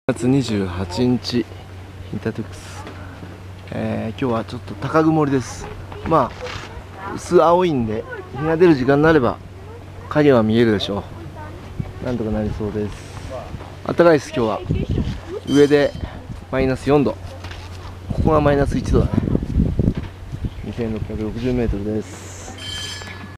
月28日、ヒンタートゥックス、今日はちょっと高曇りです。まあ薄青いんで日が出る時間になれば影は見えるでしょう。なんとかなりそうです。暖かいです。今日は上でマイナス4度、ここがマイナス1度だね。2660メートルです。